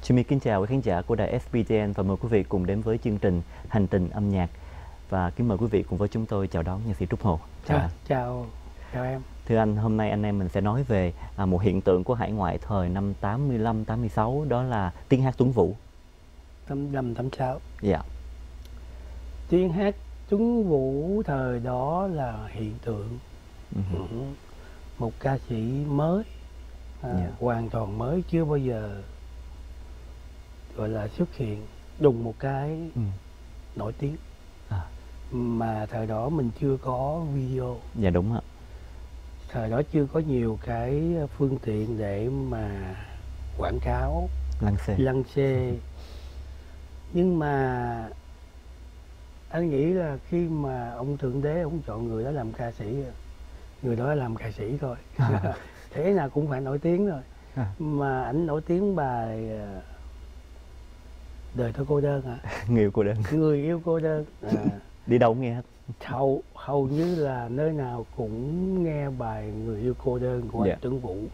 Jimmy kính chào quý khán giả của đài SBTN và mời quý vị cùng đến với chương trình Hành trình âm nhạc. Và kính mời quý vị cùng với chúng tôi chào đón nhạc sĩ Trúc Hồ. Chào anh. Chào em. Thưa anh, hôm nay anh em mình sẽ nói về một hiện tượng của hải ngoại thời năm 85, 86, đó là tiếng hát Tuấn Vũ. 85, 86. Dạ. Tiếng hát Tuấn Vũ thời đó là hiện tượng. Một ca sĩ mới, hoàn toàn mới, chưa bao giờ gọi là xuất hiện đùng một cái nổi tiếng. Mà thời đó mình chưa có video. Dạ đúng ạ. Thời đó chưa có nhiều cái phương tiện để mà quảng cáo, lăng xê. Nhưng mà anh nghĩ là khi mà ông Thượng Đế ông chọn người đó làm ca sĩ, người đó làm ca sĩ thôi. Thế nào cũng phải nổi tiếng rồi. Mà ảnh nổi tiếng bài Đời Tôi Cô Đơn hả? Người yêu cô đơn. Người yêu cô đơn. Đi đâu cũng nghe hết. Hầu như là nơi nào cũng nghe bài Người Yêu Cô Đơn của anh Tuấn Vũ.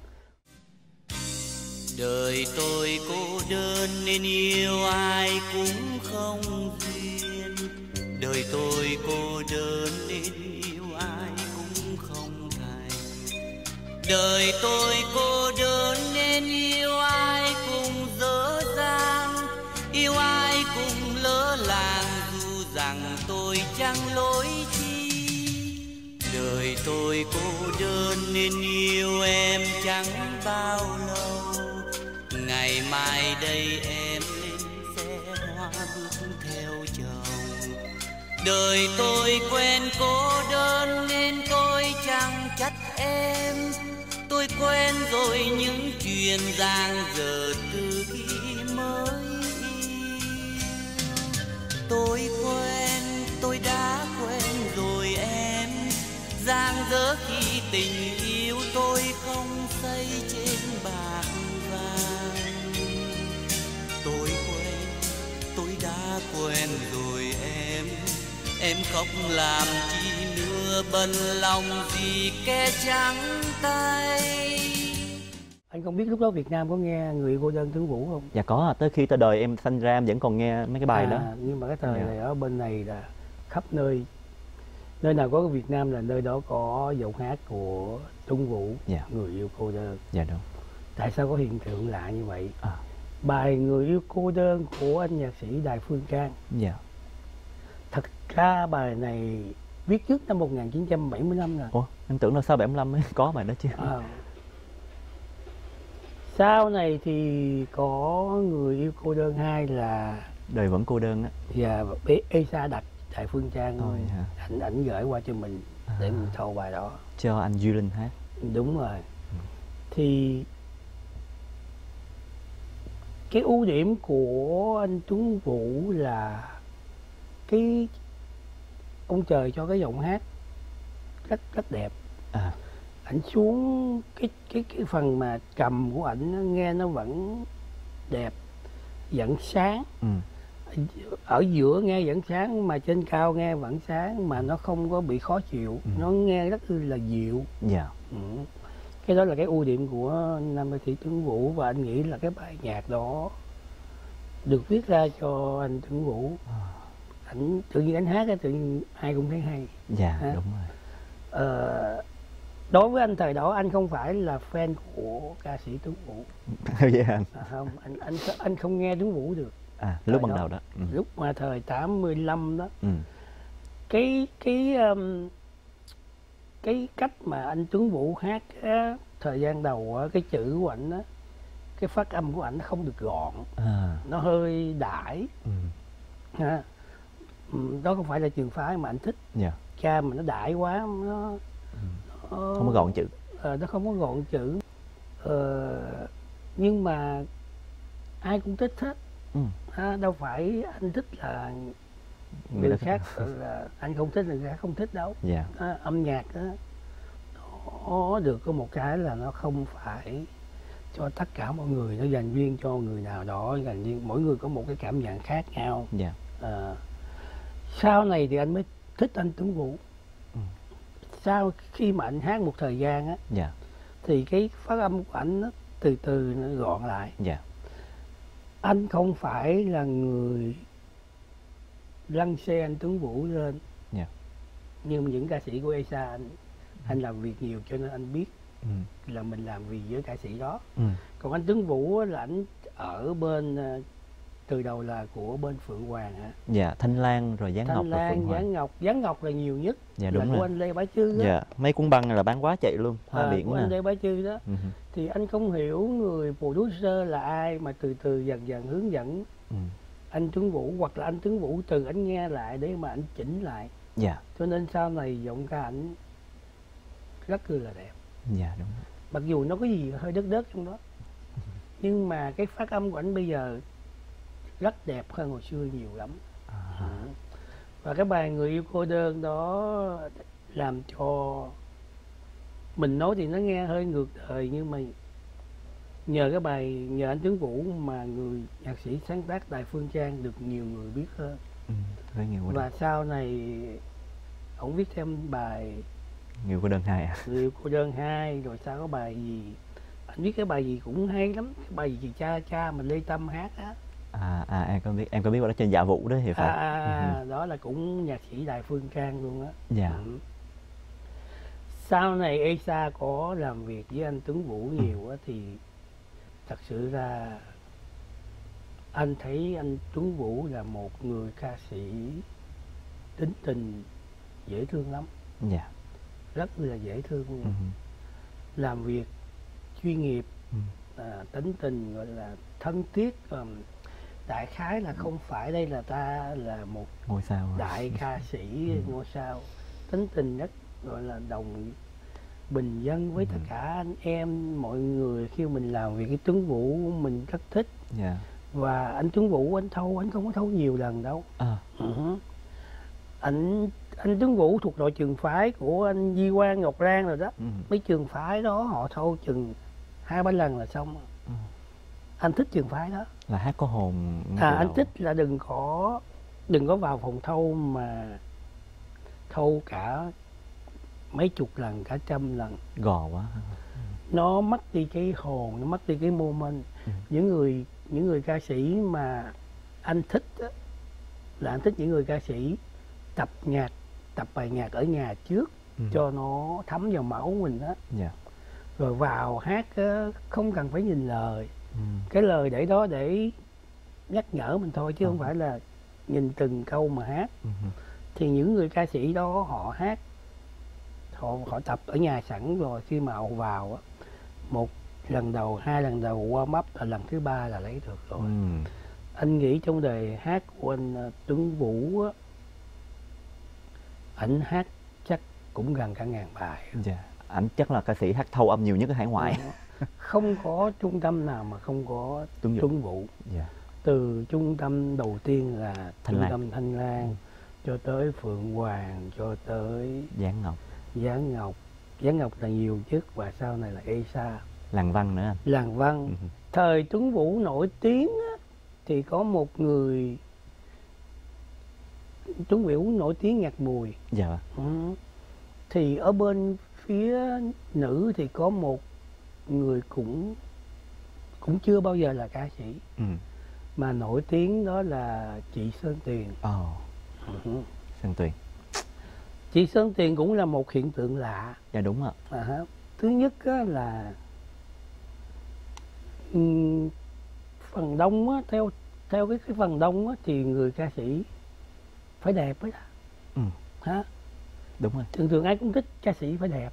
Đời tôi cô đơn nên yêu ai cũng không duyên. Đời tôi cô đơn nên yêu ai cũng không thành. Đời tôi cô đơn nên yêu ai cũng dở dang, yêu ai cũng lỡ làng dù rằng tôi chẳng lỗi chi. Đời tôi cô đơn nên yêu em chẳng bao lâu. Ngày mai đây em lên xe hoa bước theo chồng. Đời tôi quen cô đơn nên tôi chẳng trách em. Tôi quen rồi những chuyện giang dở từ khi mới. Tôi đã quen rồi em. Giang dở khi tình yêu tôi không xây trên bạc vàng. Tôi đã quen rồi em. Em khóc làm chi nữa, bận lòng gì kẻ trắng tay. Anh không biết lúc đó Việt Nam có nghe Người Yêu Cô Đơn Tuấn Vũ không? Dạ có, tới khi tới đời em sanh ra em vẫn còn nghe mấy cái bài đó. Nhưng mà cái thời này ở bên này là khắp nơi, nơi nào có Việt Nam là nơi đó có giọng hát của Tuấn Vũ. Người Yêu Cô Đơn. Dạ đúng. Tại sao có hiện tượng lạ như vậy? Bài Người Yêu Cô Đơn của anh nhạc sĩ Đài Phương Trang. Thật ra bài này viết trước năm 1975 rồi. Ủa, em tưởng là sau 75 mới có bài đó chứ. Sau này thì có Người Yêu Cô Đơn 2 là Đời Vẫn Cô Đơn á. Và Esa đặt Đài Phương Trang, ảnh gửi qua cho mình để mình thâu bài đó. Cho anh Duy Linh hát. Đúng rồi. Thì cái ưu điểm của anh Tuấn Vũ là cái ông trời cho cái giọng hát rất đẹp. Ảnh xuống cái phần mà cầm của ảnh nghe nó vẫn đẹp, vẫn sáng. Ở giữa nghe vẫn sáng mà trên cao nghe vẫn sáng, mà nó không có bị khó chịu. Nó nghe rất là dịu. Cái đó là cái ưu điểm của nam ca sĩ Tuấn Vũ. Và anh nghĩ là cái bài nhạc đó được viết ra cho anh Tuấn Vũ. Ảnh tự nhiên anh hát á, tự nhiên ai cũng thấy hay. Đúng rồi. Đối với anh thời đó anh không phải là fan của ca sĩ Tuấn Vũ. Không, anh không nghe Tuấn Vũ được. Lúc ban đầu đó. Lúc mà thời 85 đó. Cái cách mà anh Tuấn Vũ hát á, thời gian đầu á, cái chữ của ảnh á, cái phát âm của ảnh nó không được gọn. Nó hơi đại. Đó không phải là trường phái mà anh thích. Cha mà nó đại quá, nó không có gọn chữ. Nó không có gọn chữ. Nhưng mà ai cũng thích hết. Đâu phải anh thích là người khác là anh không thích, người khác không thích đâu. Âm nhạc đó, nó được có một cái là nó không phải cho tất cả mọi người, nó dành riêng cho người nào đó, dành riêng, mỗi người có một cái cảm nhận khác nhau. Sau này thì anh mới thích anh Tuấn Vũ. Sau khi mà anh hát một thời gian á, thì cái phát âm của anh nó từ từ nó gọn lại. Anh không phải là người lăn xe anh Tuấn Vũ lên. Dạ. Nhưng những ca sĩ của ESA anh làm việc nhiều cho nên anh biết là mình làm việc với ca sĩ đó. Còn anh Tuấn Vũ là anh ở bên từ đầu là của bên Phượng Hoàng hả? Dạ, Thanh Lan rồi Giáng Ngọc Thanh rồi Lan, Phượng Hoàng. Giáng Ngọc là nhiều nhất. Dạ, là đúng của rồi. anh Lê Bá Chư á. Dạ, mấy cuốn băng là bán quá chạy luôn, Hoa Biển của nè. anh Lê Bá Chư đó. Thì anh không hiểu người producer là ai mà từ từ dần dần hướng dẫn anh Tuấn Vũ, hoặc là anh Tuấn Vũ từ anh nghe lại để mà anh chỉnh lại. Dạ. Cho nên sau này giọng ca ảnh rất là đẹp. Dạ, đúng. Mặc dù nó có gì hơi đất trong đó, nhưng mà cái phát âm của anh bây giờ rất đẹp hơn hồi xưa nhiều lắm. Và cái bài Người Yêu Cô Đơn đó làm cho mình nói thì nó nghe hơi ngược đời, nhưng mà nhờ anh Tuấn Vũ mà người nhạc sĩ sáng tác Đài Phương Trang được nhiều người biết hơn. Và sau này ông viết thêm bài Người Yêu Cô Đơn 2 Người Yêu Cô Đơn 2, rồi sau có bài gì anh viết cái bài gì cũng hay lắm, cái bài gì cha mình Lê Tâm hát á. Em có biết đó trên Dạ Vũ đó thì phải. Đó là cũng nhạc sĩ Đài Phương Trang luôn á. Dạ. Sau này ESA có làm việc với anh Tuấn Vũ nhiều á, thì thật sự ra anh thấy anh Tuấn Vũ là một người ca sĩ tính tình dễ thương lắm. Dạ. Rất là dễ thương luôn. Làm việc chuyên nghiệp, tính tình gọi là thân thiết. Đại khái là không phải đây là ta là một ngôi sao đại ca sĩ ngôi sao, tính tình rất gọi là bình dân với tất cả anh em mọi người. Khi mình làm việc với Tuấn Vũ mình rất thích. Yeah. Và anh Tuấn Vũ anh không có thâu nhiều lần đâu. Anh Tuấn Vũ thuộc đội trường phái của anh Di Quang Ngọc Lan rồi đó. Mấy trường phái đó họ thâu chừng 2-3 lần là xong. Anh thích trường phái đó, là hát có hồn. Anh thích là đừng có vào phòng thâu mà thâu cả mấy chục lần, cả 100 lần, gò quá. Nó mất đi cái hồn, nó mất đi cái moment. Những người ca sĩ mà anh thích đó, là anh thích những người ca sĩ tập bài nhạc ở nhà trước cho nó thấm vào máu mình đó. Rồi vào hát không cần phải nhìn lời. Cái lời để đó để nhắc nhở mình thôi, chứ không phải là nhìn từng câu mà hát. Thì những người ca sĩ đó họ hát, họ tập ở nhà sẵn rồi, khi mà họ vào á, 1 lần đầu, 2 lần đầu warm up, là lần thứ 3 là lấy được rồi. Anh nghĩ trong đời hát của anh Tuấn Vũ á, ảnh hát chắc cũng gần cả 1000 bài. Ảnh chắc là ca sĩ hát thâu âm nhiều nhất ở hải ngoại. Không có trung tâm nào mà không có Tuấn Vũ. Từ trung tâm đầu tiên là trung tâm Thanh Lan, cho tới Phượng Hoàng, cho tới Giáng Ngọc là nhiều chức, và sau này là ESA. Làng Văn nữa anh. Làng Văn. Thời Tuấn Vũ nổi tiếng á, thì có một người Tuấn Vũ nổi tiếng nhạc Mùi. Thì ở bên phía nữ thì có một người cũng chưa bao giờ là ca sĩ mà nổi tiếng, đó là chị Sơn Tuyền. Sơn Tuyền. Chị Sơn Tuyền cũng là một hiện tượng lạ. Dạ đúng ạ. Thứ nhất á, là phần đông á, theo cái phần đông á, thì người ca sĩ phải đẹp ấy đó. Đúng rồi. Thường ai cũng thích ca sĩ phải đẹp.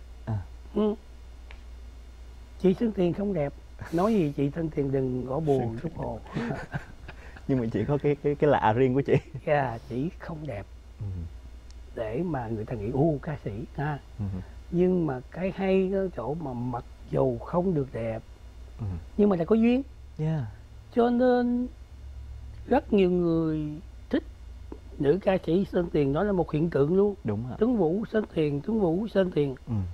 Chị Sơn Tuyền không đẹp, nói gì chị Sơn Tuyền đừng có buồn chút hồ. Nhưng mà chị có cái lạ riêng của chị. Chị không đẹp để mà người ta nghĩ ca sĩ ha. Nhưng mà cái hay ở chỗ mà mặc dù không được đẹp nhưng mà lại có duyên. Cho nên rất nhiều người thích nữ ca sĩ Sơn Tuyền, đó là một hiện tượng luôn. Đúng rồi. Tuấn Vũ Sơn Tuyền, Tuấn Vũ Sơn Tuyền.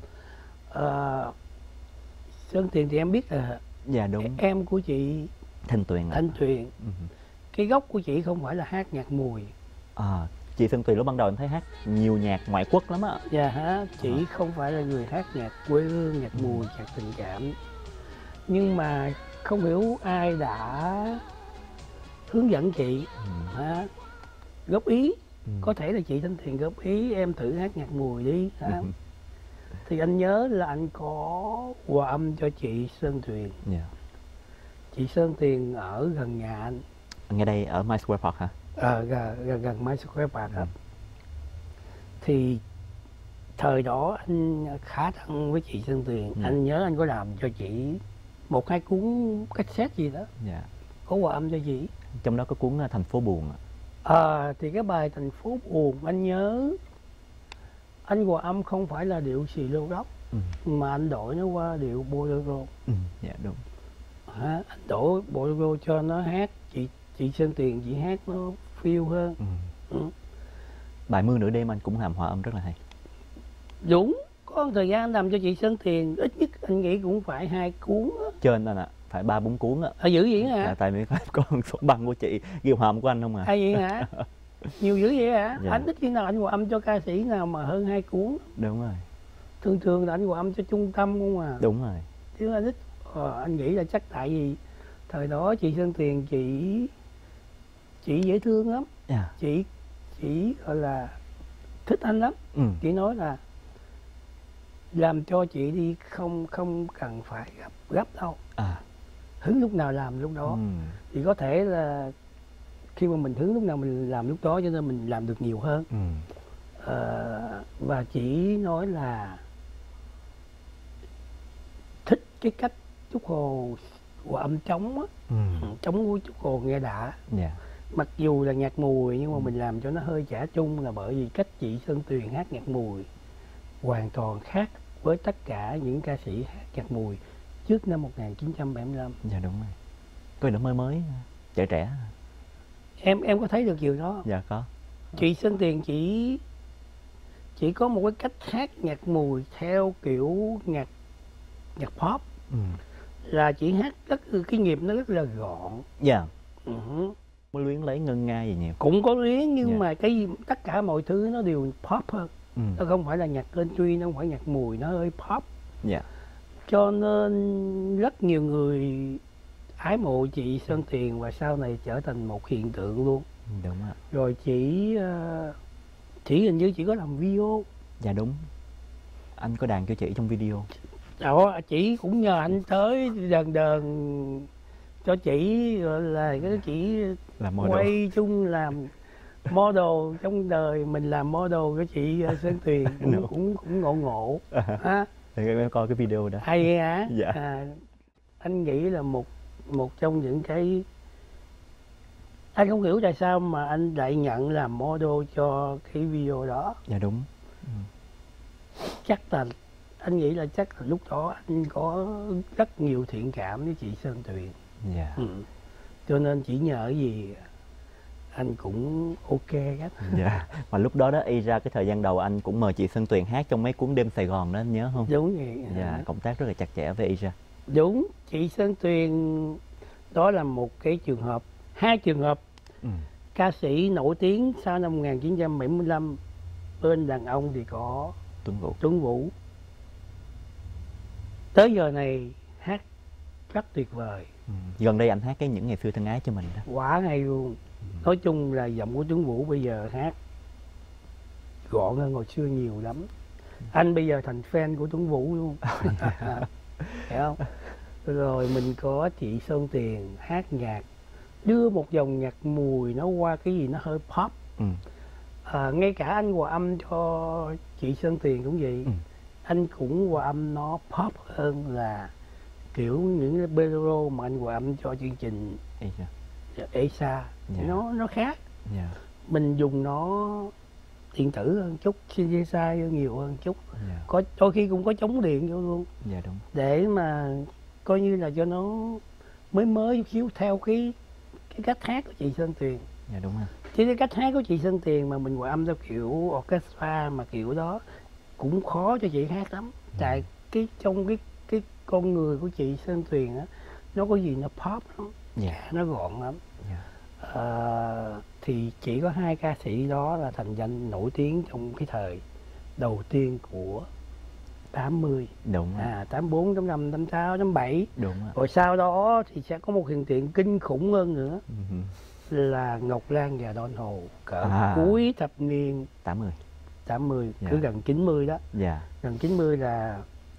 Sơn Tuyền thì em biết là đúng. Em của chị Thanh Tuyền. Cái gốc của chị không phải là hát nhạc Mùi. Chị Sơn Tuyền lúc ban đầu em thấy hát nhiều nhạc ngoại quốc lắm á. Chị không phải là người hát nhạc quê hương, nhạc Mùi, nhạc tình cảm. Nhưng mà không hiểu ai đã hướng dẫn chị, góp ý. Có thể là chị Thanh Tuyền góp ý em thử hát nhạc Mùi đi. Thì anh nhớ là anh có hòa âm cho chị Sơn Tuyền. Chị Sơn Tuyền ở gần nhà anh. Ngay đây ở My Square Park hả? Gần My Square Park. Thì thời đó anh khá thân với chị Sơn Tuyền. Anh nhớ anh có làm cho chị 1-2 cuốn cassette gì đó. Có hòa âm cho chị. Trong đó có cuốn Thành Phố Buồn. Thì cái bài Thành Phố Buồn anh nhớ anh hòa âm không phải là điệu xì lô đốc, mà anh đổi nó qua điệu bolero. Dạ đúng. Anh đổi bolero cho nó hát, chị Sơn Tuyền chị hát nó feel hơn. Bài Mưa Nửa Đêm anh cũng làm hòa âm rất là hay. Đúng, có một thời gian anh làm cho chị Sơn Tuyền ít nhất anh nghĩ cũng phải 2 cuốn á. Trên anh ạ, phải 3-4 cuốn á. Dữ vậy hả? Dạ, tại vì có số băng của chị ghi hòa âm của anh không à. Vậy hả? Nhiều dữ vậy hả? Dạ. Anh ít khi nào anh hòa âm cho ca sĩ nào mà hơn 2 cuốn. Đúng rồi. Thường là anh hòa âm cho trung tâm không à. Đúng rồi. Chứ anh ít anh nghĩ là chắc tại vì thời đó chị Sơn Tuyền chị dễ thương lắm. Chị gọi là thích anh lắm. Chị nói là làm cho chị đi, không cần phải gấp đâu. Hứng lúc nào làm lúc đó. Thì có thể là khi mà mình hứng lúc nào mình làm lúc đó, cho nên mình làm được nhiều hơn. Và chị nói là thích cái cách Trúc Hồ hòa âm trống á. Trống của Trúc Hồ nghe đã. Mặc dù là nhạc Mùi nhưng mà mình làm cho nó hơi chả chung, là bởi vì cách chị Sơn Tuyền hát nhạc Mùi hoàn toàn khác với tất cả những ca sĩ hát nhạc Mùi trước năm 1975. Dạ đúng rồi. Có gì đó mới trẻ trẻ. Em có thấy được điều đó? Dạ có. Chị Sơn Tuyền chỉ có một cái cách hát nhạc Mùi theo kiểu nhạc pop. Là chị hát cái nhịp nó rất là gọn. Dạ. Có luyến lấy ngân nga gì nhiều. Cũng có luyến nhưng mà tất cả mọi thứ nó đều pop hơn. Nó không phải là nhạc country, nó không phải nhạc Mùi, nó hơi pop. Cho nên rất nhiều người ái mộ chị Sơn Tuyền và sau này trở thành một hiện tượng luôn. Đúng ạ. Rồi chị hình như chị có làm video. Dạ đúng. Anh có đàn cho chị trong video. Đó, chị cũng nhờ anh tới đờn cho chị, gọi là cái chị quay chung làm model trong đời mình, làm model cho chị Sơn Tuyền cũng ngộ. Thì em coi cái video đó. Hay hả? Dạ. Anh nghĩ là một trong những cái anh không hiểu tại sao mà anh lại nhận làm model cho cái video đó. Dạ đúng. Chắc là anh nghĩ là chắc là lúc đó anh có rất nhiều thiện cảm với chị Sơn Tuyền. Dạ. Cho nên chỉ nhờ cái gì anh cũng ok hết. Dạ. Mà lúc đó y ra cái thời gian đầu anh cũng mời chị Sơn Tuyền hát trong mấy cuốn Đêm Sài Gòn đó, anh nhớ không? Đúng vậy. Dạ, cộng tác rất là chặt chẽ với y ra. Đúng, chị Sơn Tuyền đó là một cái trường hợp, 2 trường hợp ca sĩ nổi tiếng sau năm 1975. Bên đàn ông thì có Tuấn Vũ. Tới giờ này hát rất tuyệt vời. Gần đây anh hát cái Những Ngày Xưa Thân Ái cho mình đó. Quá hay luôn. Nói chung là giọng của Tuấn Vũ bây giờ hát gọn hơn hồi xưa nhiều lắm. Anh bây giờ thành fan của Tuấn Vũ luôn. Hiểu không? Rồi mình có chị Sơn Tuyền hát nhạc, đưa một dòng nhạc Mùi nó qua cái gì nó hơi pop. Ngay cả anh hòa âm cho chị Sơn Tuyền cũng vậy. Anh cũng hòa âm nó pop hơn là kiểu những cái bolero mà anh hòa âm cho chương trình Esa. Nó khác. Mình dùng nó điện tử hơn chút, synthesizer nhiều hơn chút. Có đôi khi cũng có chống điện vô luôn. Đúng. Để mà coi như là cho nó mới chút xíu theo cái cách hát của chị Sơn Tuyền. Đúng rồi. Chứ cái cách hát của chị Sơn Tuyền mà mình hòa âm theo kiểu orchestra mà kiểu đó cũng khó cho chị hát lắm. Tại trong cái con người của chị Sơn Tuyền á, nó có gì nó pop lắm. Nó gọn lắm. Thì chỉ có 2 ca sĩ đó là thành danh nổi tiếng trong cái thời đầu tiên của 80. Đúng rồi. 84, 85, 86, 87. Đúng rồi. Rồi sau đó thì sẽ có một hiện tượng kinh khủng hơn nữa. là Ngọc Lan và Don Hồ cỡ cuối thập niên 80, cứ gần 90 đó. Gần 90 là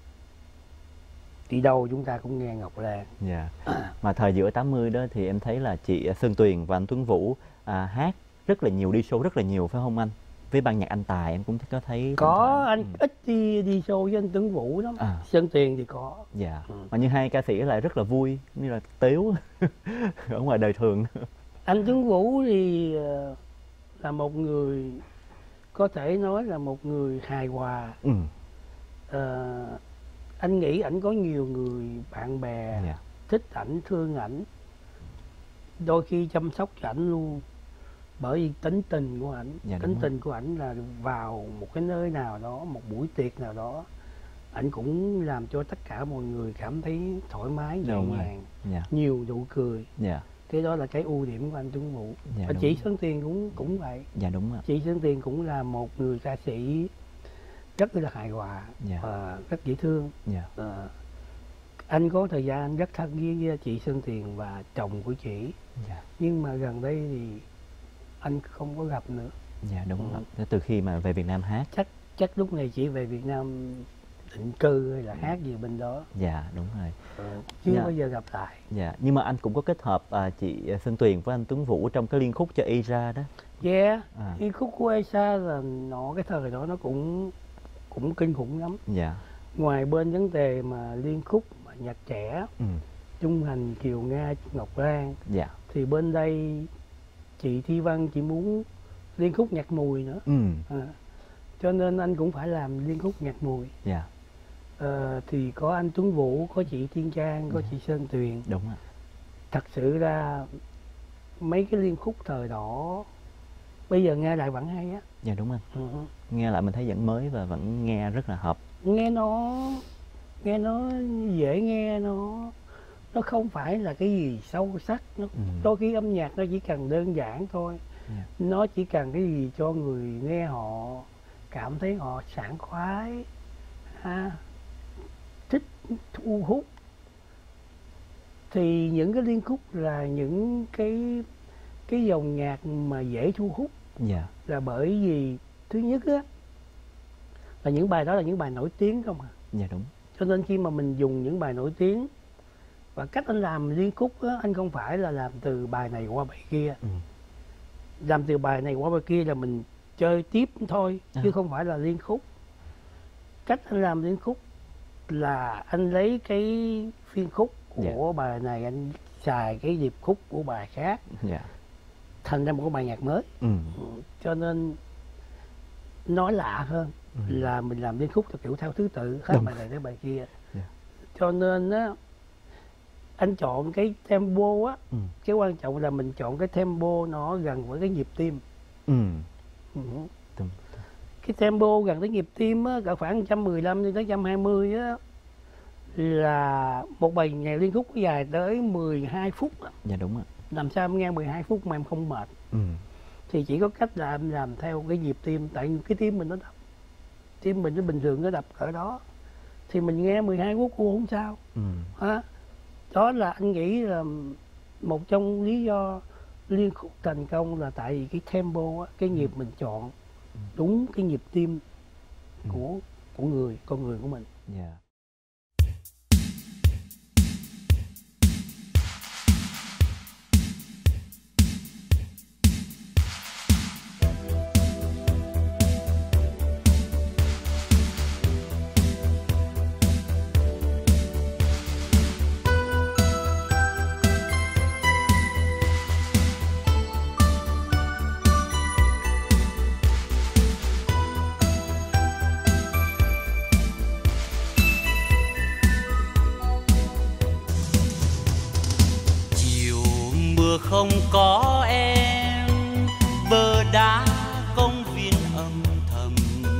đi đâu chúng ta cũng nghe Ngọc Lan. Mà thời giữa 80 đó thì em thấy là chị Sơn Tuyền và anh Tuấn Vũ hát rất là nhiều, đi show rất là nhiều phải không anh? Với ban nhạc Anh Tài em cũng có thấy. Có, anh ít đi show với anh Tuấn Vũ lắm. Sơn Tuyền thì có. Mà như hai ca sĩ lại rất là vui, như là tếu ở ngoài đời thường. Anh Tuấn Vũ thì là một người, có thể nói là một người hài hòa. Anh nghĩ ảnh có nhiều người bạn bè thích ảnh, thương ảnh, đôi khi chăm sóc cho ảnh luôn. Bởi vì tính tình của ảnh, tính tình của ảnh là vào một cái nơi nào đó, một buổi tiệc nào đó, ảnh cũng làm cho tất cả mọi người cảm thấy thoải mái, nhẹ nhàng, nhiều nụ cười. Cái đó là cái ưu điểm của anh Tuấn Vũ. Và chị Sơn Tuyền cũng vậy. Đúng ạ. Chị Sơn Tuyền cũng là một người ca sĩ rất là hài hòa và rất dễ thương. Anh có thời gian anh rất thân với chị Sơn Tuyền và chồng của chị. Nhưng mà gần đây thì anh không có gặp nữa. Đúng rồi. Từ khi mà về Việt Nam hát. Chắc lúc này chị về Việt Nam định cư hay là hát gì bên đó. Đúng rồi. Chưa bao giờ gặp lại. Nhưng mà anh cũng có kết hợp chị Sơn Tuyền với anh Tuấn Vũ trong cái liên khúc cho Ira đó. Liên khúc của Ira là cái thời đó nó cũng kinh khủng lắm. Ngoài bên vấn đề mà liên khúc mà nhạc trẻ, Trung Thành, Kiều Nga, Ngọc Lan, thì bên đây chị Thi Văn chỉ muốn liên khúc nhạc Mùi nữa. Cho nên anh cũng phải làm liên khúc nhạc Mùi. Thì có anh Tuấn Vũ, có chị Thiên Trang, có chị Sơn Tuyền. Đúng ạ. Thật sự ra mấy cái liên khúc thời đó bây giờ nghe lại vẫn hay á. Đúng anh. Nghe lại mình thấy vẫn mới và vẫn nghe rất là hợp. Nghe nó dễ nghe, nó không phải là cái gì sâu sắc. Đôi khi âm nhạc nó chỉ cần đơn giản thôi. Nó chỉ cần cái gì cho người nghe họ cảm thấy họ sảng khoái, thích, thu hút. Thì những cái liên khúc là những cái dòng nhạc mà dễ thu hút. Là bởi vì thứ nhất á, là những bài đó là những bài nổi tiếng không à. Đúng. Cho nên khi mà mình dùng những bài nổi tiếng, và cách anh làm liên khúc á, anh không phải là làm từ bài này qua bài kia. Làm từ bài này qua bài kia là mình chơi tiếp thôi, chứ không phải là liên khúc. Cách anh làm liên khúc là anh lấy cái phiên khúc của bài này, anh xài cái điệp khúc của bài khác, thành ra một cái bài nhạc mới. Cho nên nói lạ hơn là mình làm liên khúc kiểu theo thứ tự, hết bài này tới bài kia. Cho nên á, anh chọn cái tempo á, cái quan trọng là mình chọn cái tempo nó gần với cái nhịp tim. Cái tempo gần tới nhịp tim á, cỡ khoảng 115 đến tới 120 á, là một bài nhạc liên khúc dài tới 12 phút. Đúng ạ. Làm sao em nghe 12 phút mà em không mệt? Thì chỉ có cách là em làm theo cái nhịp tim. Tại cái tim mình nó đập, tim mình nó bình thường nó đập cỡ đó, thì mình nghe 12 phút cũng không sao. Đó là anh nghĩ là một trong lý do liên khúc thành công, là tại vì cái tempo á, cái nhịp mình chọn đúng cái nhịp tim của con người của mình. Không có em, bờ đá công viên âm thầm.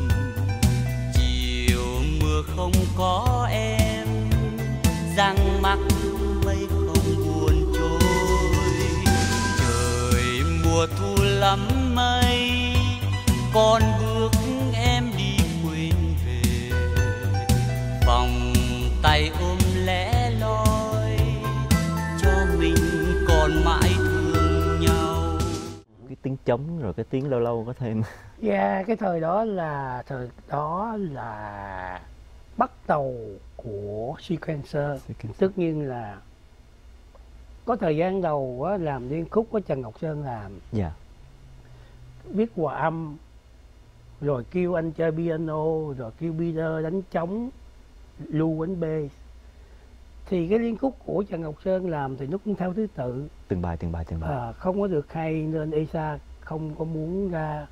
Chiều mưa không có em, giăng mắc mây không buồn trôi. Trời mùa thu lắm mây, con bước em đi quên về. Vòng tay ôm lẻ loi, cho mình còn mãi thương nhau. trống rồi cái tiếng lâu lâu có thêm. Dạ, cái thời đó là bắt đầu của sequencer. Tất nhiên là có thời gian đầu á, làm liên khúc của Trần Ngọc Sơn làm. Dạ. Viết hòa âm, rồi kêu anh chơi piano, rồi kêu Peter đánh trống, Lưu đánh bass. Thì cái liên khúc của Trần Ngọc Sơn làm thì nó cũng theo thứ tự. Từng bài. Không có được hay nên Esa không có muốn ra.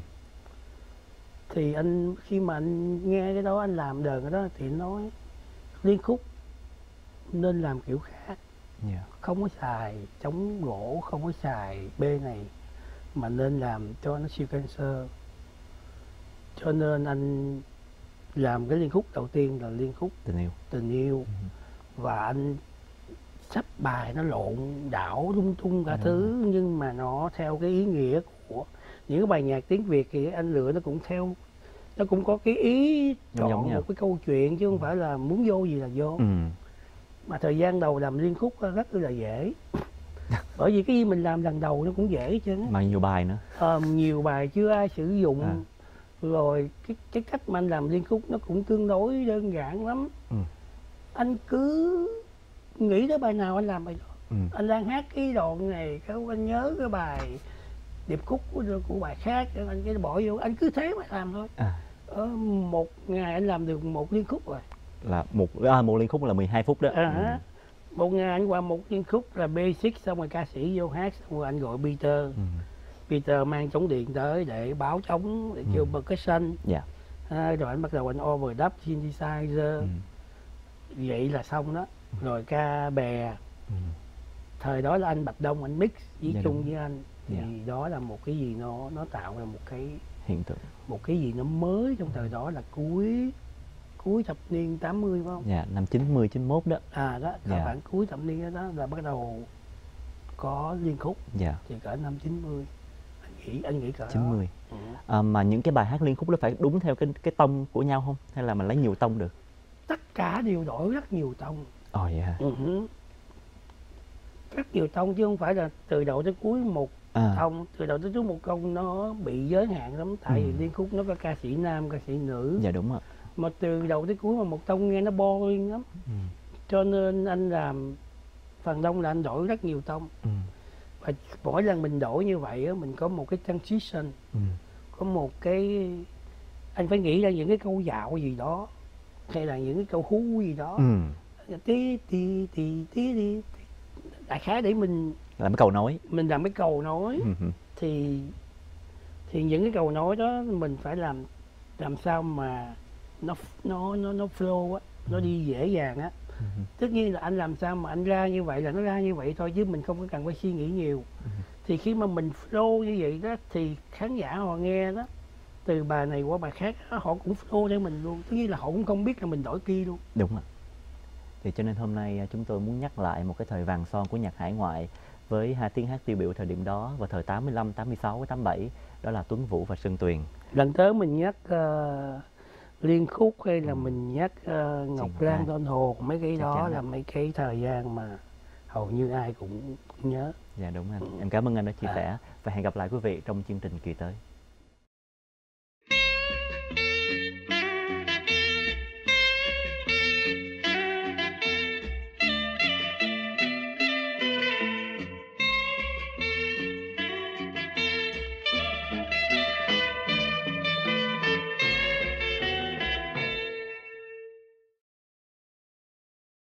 Thì anh khi mà anh nghe cái đó, anh làm đờn cái đó thì nói liên khúc nên làm kiểu khác. Yeah. Không có xài trống gỗ, không có xài bê này, mà nên làm cho nó sequencer. Cho nên anh làm cái liên khúc đầu tiên là liên khúc Tình yêu. Và anh sắp bài nó lộn đảo lung tung cả thứ, nhưng mà nó theo cái ý nghĩa của những cái bài nhạc tiếng Việt thì anh lựa nó cũng theo, nó cũng có cái ý chọn một cái câu chuyện, chứ không phải là muốn vô gì là vô. Mà thời gian đầu làm liên khúc rất là dễ. Bởi vì cái gì mình làm lần đầu nó cũng dễ hết trơn á. Mà nhiều bài nữa. Nhiều bài chưa ai sử dụng. Rồi cái cách mà anh làm liên khúc nó cũng tương đối đơn giản lắm. Anh cứ nghĩ tới bài nào anh làm bài đó. Anh đang hát cái đoạn này, anh nhớ cái bài điệp khúc của bài khác, anh cái bỏ vô, anh cứ thế mà làm thôi. Một ngày anh làm được một liên khúc rồi. Là một liên khúc là 12 phút đó. Một ngày anh qua một liên khúc là basic, xong rồi ca sĩ vô hát, xong rồi anh gọi Peter. Peter mang trống điện tới để báo trống, để kêu percussion. Rồi anh bắt đầu anh overdub synthesizer. Vậy là xong đó. Rồi ca bè. Thời đó là anh Bạch Đông anh mix với chung với anh. Thì đó là một cái gì nó tạo ra một cái hiện tượng, một cái gì nó mới trong thời đó, là cuối thập niên 80 phải không? Dạ, năm 90, 91 đó. Đó, khoảng cuối thập niên đó là bắt đầu có liên khúc. Thì cỡ năm 90. Anh nghĩ cỡ 90. Mà những cái bài hát liên khúc đó phải đúng theo cái tông của nhau không? Hay là mình lấy nhiều tông được? Tất cả đều đổi rất nhiều tông. Rất nhiều tông, chứ không phải là từ đầu tới cuối một tông. Từ đầu tới cuối một câu nó bị giới hạn lắm. Tại vì liên khúc nó có ca sĩ nam, ca sĩ nữ. Dạ đúng ạ. Mà từ đầu tới cuối mà một tông nghe nó boring lắm. Cho nên anh làm phần đông là anh đổi rất nhiều tông. Và mỗi lần mình đổi như vậy á, mình có một cái transition. Có một cái, anh phải nghĩ ra những cái câu dạo gì đó, hay là những cái câu hú gì đó. Tí tí tí tí tí, đại khái để mình làm cái cầu nối. Mình làm cái cầu nối. Thì những cái cầu nối đó mình phải làm sao mà nó flow á, nó đi dễ dàng á. Tất nhiên là anh làm sao mà anh ra như vậy là nó ra như vậy thôi, chứ mình không có cần phải suy nghĩ nhiều. Thì khi mà mình flow như vậy đó, thì khán giả họ nghe đó, từ bài này qua bài khác đó, họ cũng flow theo mình luôn. Tất nhiên là họ cũng không biết là mình đổi key luôn. Đúng ạ. Thì cho nên hôm nay chúng tôi muốn nhắc lại một cái thời vàng son của nhạc hải ngoại với hai tiếng hát tiêu biểu thời điểm đó vào thời 85, 86, 87, đó là Tuấn Vũ và Sơn Tuyền. Lần tới mình nhắc liên khúc hay là mình nhắc Ngọc Lan, Don Hồ, mấy cái đó là mấy cái thời gian mà hầu như ai cũng nhớ. Dạ đúng anh. Em cảm ơn anh đã chia sẻ và hẹn gặp lại quý vị trong chương trình kỳ tới.